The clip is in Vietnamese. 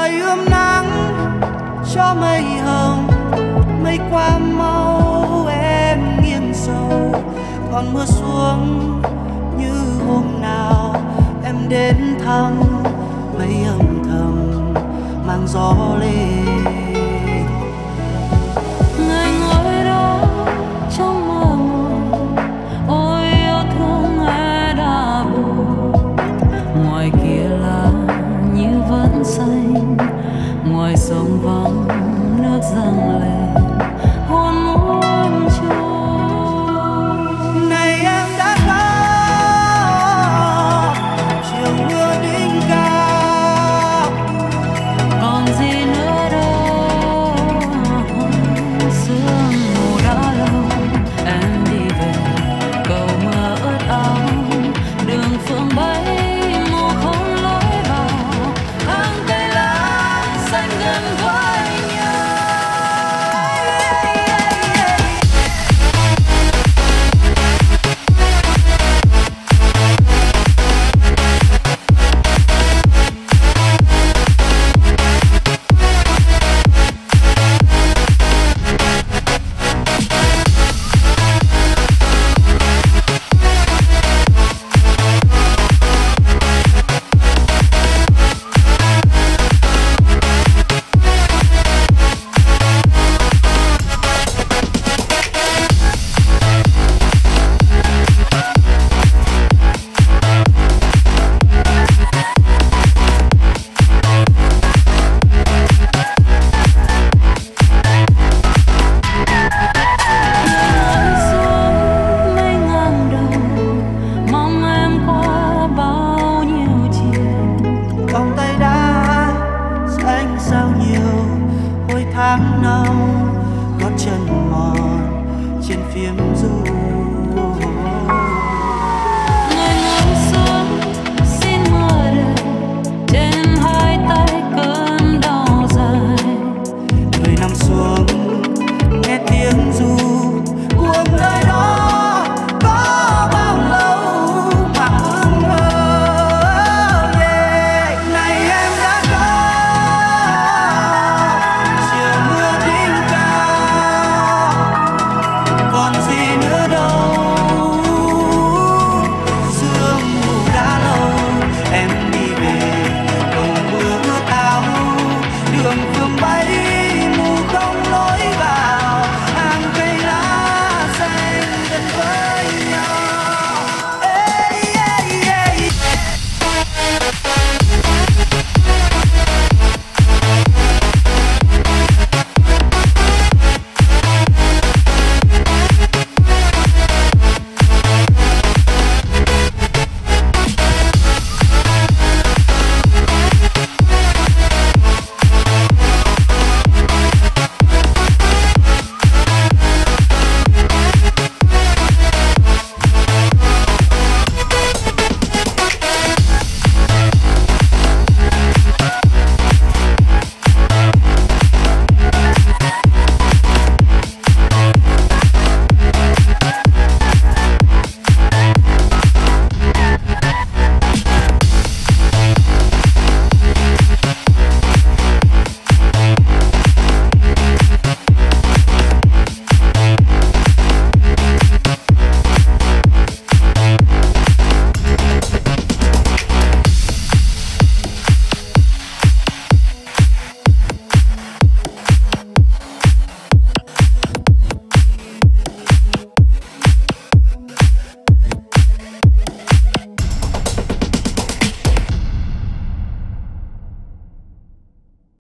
trời ươm nắng cho mây hồng, mây qua mau em nghiêng sầu, còn mưa xuống như hôm nào em đến thăm, mây âm thầm mang gió lên. Người ngồi đó trong mơ mộng, ôi yêu thương ai đã buồn. Ngoài kia là như vẫn xanh, ngoài sông vắng nước dâng lên.